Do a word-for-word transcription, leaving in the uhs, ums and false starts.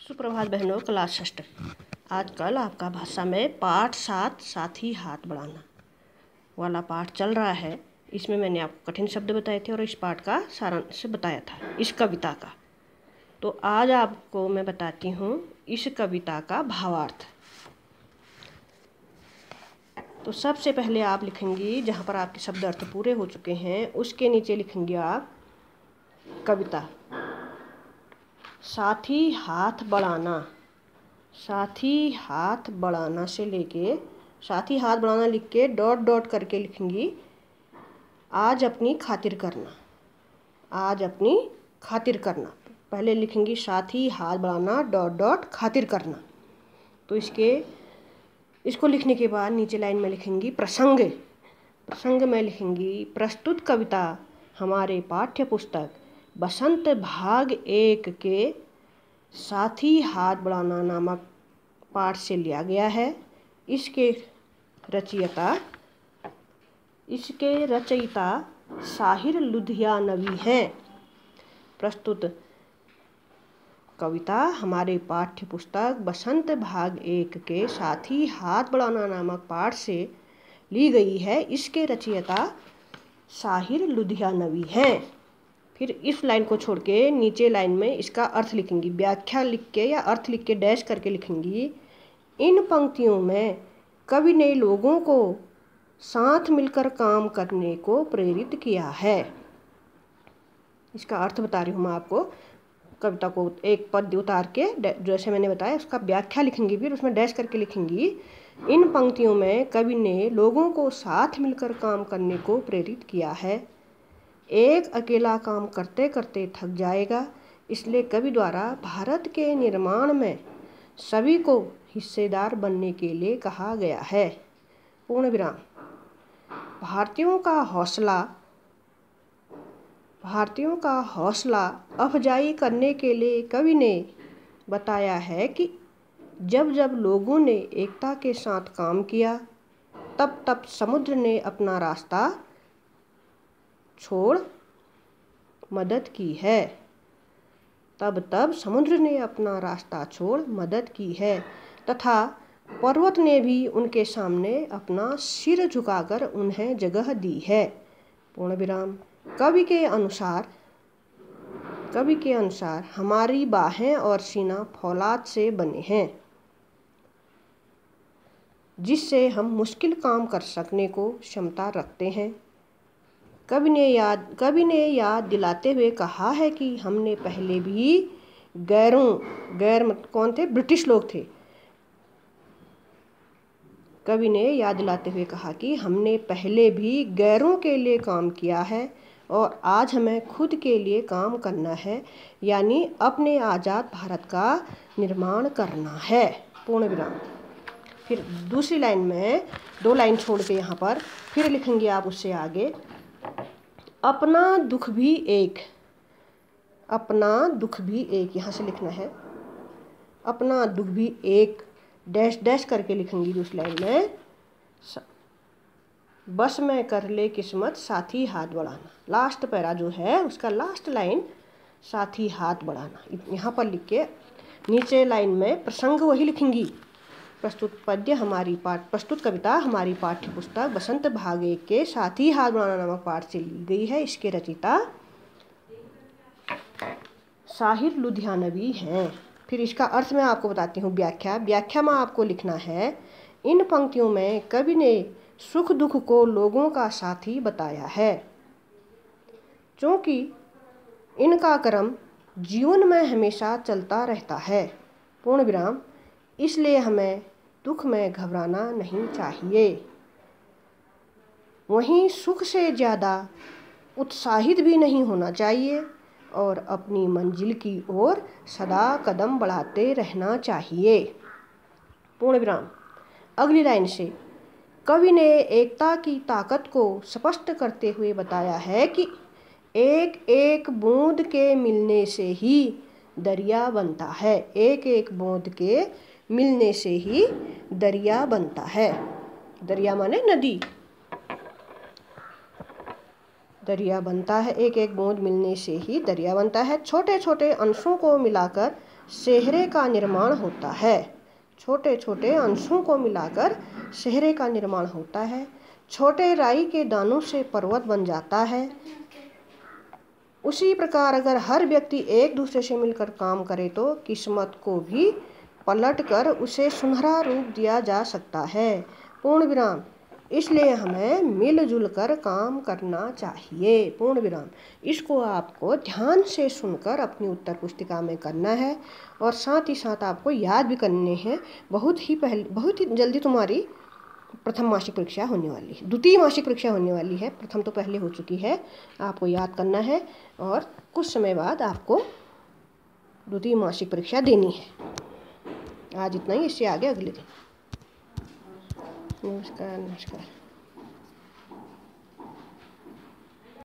सुप्रभात बहनों, क्लास षष्ठ। आजकल आपका भाषा में पाठ सात साथ ही हाथ बढ़ाना वाला पाठ चल रहा है। इसमें मैंने आपको कठिन शब्द बताए थे और इस पाठ का सारांश बताया था इस कविता का। तो आज आपको मैं बताती हूँ इस कविता का भावार्थ। तो सबसे पहले आप लिखेंगी, जहाँ पर आपके शब्द अर्थ पूरे हो चुके हैं उसके नीचे लिखेंगे आप कविता। साथी हाथ बढ़ाना, साथी हाथ बढ़ाना से लेके साथी हाथ बढ़ाना लिख के डॉट डॉट करके लिखेंगी आज अपनी खातिर करना। आज अपनी खातिर करना पहले लिखेंगी साथी हाथ बढ़ाना डॉट डॉट खातिर करना। तो इसके इसको लिखने के बाद नीचे लाइन में लिखेंगी प्रसंग। प्रसंग में लिखेंगी प्रस्तुत कविता हमारे पाठ्य पुस्तक बसंत भाग एक के साथी हाथ बढ़ाना नामक पाठ से लिया गया है। इसके रचयिता इसके रचयिता साहिर लुधियानवी हैं। प्रस्तुत कविता हमारे पाठ्य पुस्तक बसंत भाग एक के साथी हाथ बढ़ाना नामक पाठ से ली गई है। इसके रचयिता साहिर लुधियानवी हैं। फिर इस लाइन को छोड़ के नीचे लाइन में इसका अर्थ लिखेंगी। व्याख्या लिख के या अर्थ लिख के डैश करके लिखेंगी इन पंक्तियों में कवि ने लोगों को साथ मिलकर काम करने को प्रेरित किया है। इसका अर्थ बता रही हूँ मैं आपको। कविता को एक पद उतार के जैसे मैंने बताया उसका व्याख्या लिखेंगी, फिर उसमें डैश करके लिखेंगी इन पंक्तियों में कवि ने लोगों को साथ मिलकर काम करने को प्रेरित किया है। एक अकेला काम करते करते थक जाएगा, इसलिए कवि द्वारा भारत के निर्माण में सभी को हिस्सेदार बनने के लिए कहा गया है। पूर्ण विराम। भारतीयों का हौसला भारतीयों का हौसला अफजाई करने के लिए कवि ने बताया है कि जब जब लोगों ने एकता के साथ काम किया तब तब समुद्र ने अपना रास्ता छोड़ मदद की है। तब तब समुद्र ने अपना रास्ता छोड़ मदद की है तथा पर्वत ने भी उनके सामने अपना सिर झुकाकर उन्हें जगह दी है। पूर्ण विराम। कवि के अनुसार कवि के अनुसार हमारी बाहें और सीना फौलाद से बने हैं, जिससे हम मुश्किल काम कर सकने को क्षमता रखते हैं। कवि ने याद कवि ने याद दिलाते हुए कहा है कि हमने पहले भी गैरों गैर मत कौन थे ब्रिटिश लोग थे कवि ने याद दिलाते हुए कहा कि हमने पहले भी गैरों के लिए काम किया है और आज हमें खुद के लिए काम करना है, यानी अपने आज़ाद भारत का निर्माण करना है। पूर्ण विराम। फिर दूसरी लाइन में दो लाइन छोड़ के यहाँ पर फिर लिखेंगे आप उससे आगे अपना दुख भी एक अपना दुख भी एक यहाँ से लिखना है अपना दुख भी एक डैश डैश करके लिखेंगी दूसरी लाइन में बस में कर ले किस्मत साथी हाथ बढ़ाना। लास्ट पैरा जो है उसका लास्ट लाइन साथी हाथ बढ़ाना यहाँ पर लिख के नीचे लाइन में प्रसंग वही लिखेंगी। प्रस्तुत पद्य हमारी पाठ प्रस्तुत कविता हमारी पाठ्य पुस्तक बसंत भाग एक के साथी हाथ बढ़ाना नामक पाठ से ली गई है। इसके रचयिता साहिर लुधियानवी हैं। फिर इसका अर्थ मैं आपको बताती हूँ। व्याख्या व्याख्या में आपको लिखना है इन पंक्तियों में कवि ने सुख दुख को लोगों का साथी बताया है, क्योंकि इनका क्रम जीवन में हमेशा चलता रहता है। पूर्ण विराम। इसलिए हमें दुख में घबराना नहीं चाहिए, वहीं सुख से ज़्यादा उत्साहित भी नहीं होना चाहिए और अपनी मंजिल की ओर सदा कदम बढ़ाते रहना चाहिए। पूर्ण विराम। अगली लाइन से कवि ने एकता की ताकत को स्पष्ट करते हुए बताया है कि एक एक बूंद के मिलने से ही दरिया बनता है। एक एक बूंद के मिलने से ही दरिया बनता है। दरिया माने नदी। दरिया बनता है, एक एक बूंद मिलने से ही दरिया बनता है। छोटे छोटे अंशों को मिलाकर सेहरे का निर्माण होता है। छोटे छोटे अंशों को मिलाकर सेहरे का निर्माण होता है। छोटे राई के दानों से पर्वत बन जाता है। उसी प्रकार अगर हर व्यक्ति एक दूसरे से मिलकर काम करे तो किस्मत को भी पलटकर उसे सुनहरा रूप दिया जा सकता है। पूर्ण विराम। इसलिए हमें मिलजुल कर काम करना चाहिए। पूर्ण विराम। इसको आपको ध्यान से सुनकर अपनी उत्तर पुस्तिका में करना है और साथ ही साथ आपको याद भी करने हैं। बहुत ही पहले बहुत ही जल्दी तुम्हारी प्रथम मासिक परीक्षा होने वाली है, द्वितीय मासिक परीक्षा होने वाली है। प्रथम तो पहले हो चुकी है, आपको याद करना है और कुछ समय बाद आपको द्वितीय मासिक परीक्षा देनी है। आज इतना ही, इससे आगे अगले दिन। नमस्कार नमस्कार।